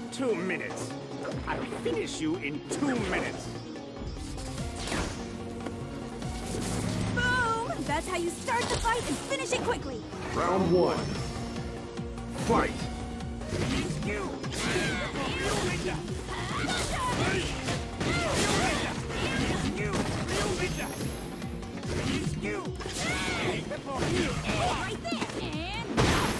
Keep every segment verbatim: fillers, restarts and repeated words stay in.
Two minutes. I'll finish you in two minutes. Boom! That's how you start the fight and finish it quickly. Round one. Fight. You. Right there. And...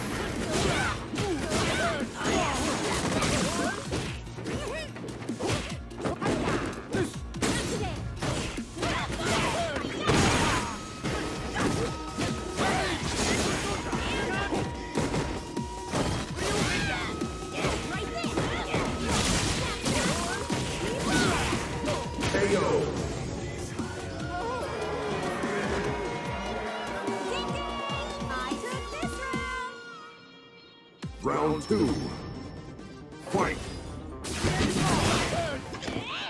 K O. I took this round. Round two. Fight.